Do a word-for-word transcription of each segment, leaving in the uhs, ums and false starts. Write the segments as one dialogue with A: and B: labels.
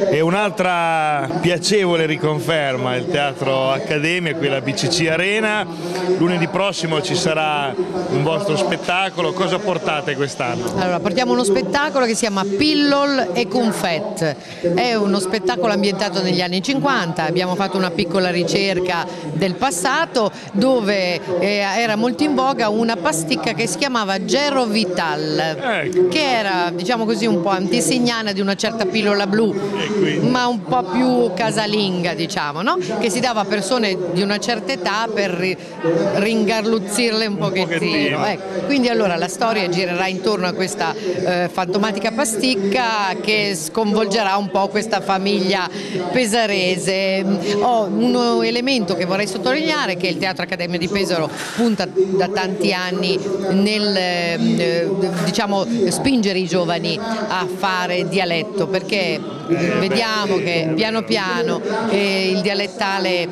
A: E un'altra piacevole riconferma, il Teatro Accademia, qui alla B C C Arena. Lunedì prossimo ci sarà un vostro spettacolo. Cosa portate quest'anno?
B: Allora, portiamo uno spettacolo che si chiama Pillol e Confet. È uno spettacolo ambientato negli anni cinquanta, abbiamo fatto una piccola ricerca del passato dove eh, era molto in voga una pasticca che si chiamava Gero Vital,
A: Ecco.
B: che era, diciamo così, un po' antesignana di una certa pillola blu, ma un po' più casalinga, diciamo, no? Che si dava a persone di una certa età per ringarluzzirle un pochettino. Un pochettino. Ecco. Quindi allora la storia girerà intorno a questa eh, fantomatica pasticca che sconvolgerà un po' questa famiglia pesarese. Ho un elemento che vorrei sottolineare, che il Teatro Accademia di Pesaro punta da tanti anni nel eh, diciamo, spingere i giovani a fare dialetto, perché vediamo che piano piano eh, il dialettale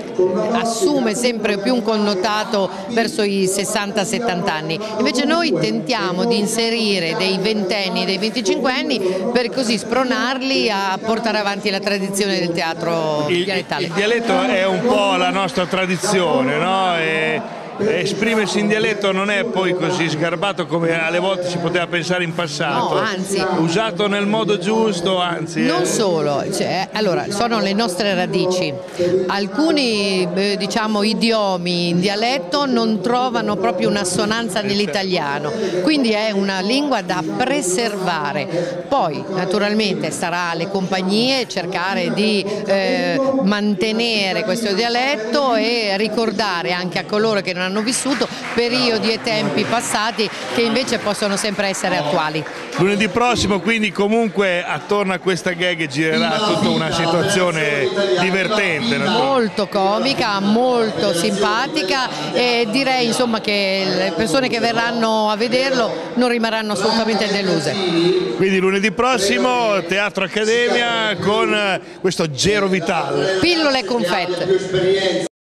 B: assume sempre più un connotato verso i sessanta settanta anni, invece noi tentiamo di inserire dei ventenni e dei venticinquenni per così spronarli a portare avanti la tradizione del teatro
A: il,
B: dialettale.
A: Il dialetto è un po' la nostra tradizione, no? E esprimersi in dialetto non è poi così sgarbato come alle volte si poteva pensare in passato.
B: No, anzi,
A: usato nel modo giusto, anzi.
B: Non
A: eh.
B: solo, cioè, allora, sono le nostre radici. Alcuni eh, diciamo, idiomi in dialetto non trovano proprio un'assonanza nell'italiano, quindi è una lingua da preservare. Poi naturalmente sarà alle compagnie cercare di eh, mantenere questo dialetto e ricordare anche a coloro che non hanno vissuto periodi e tempi passati che invece possono sempre essere attuali.
A: Lunedì prossimo quindi comunque attorno a questa gag girerà tutta una situazione divertente,
B: molto comica, molto simpatica, e direi insomma che le persone che verranno a vederlo non rimarranno assolutamente deluse.
A: Quindi lunedì prossimo Teatro Accademia con questo Gero Vital.
B: Pillole e confet.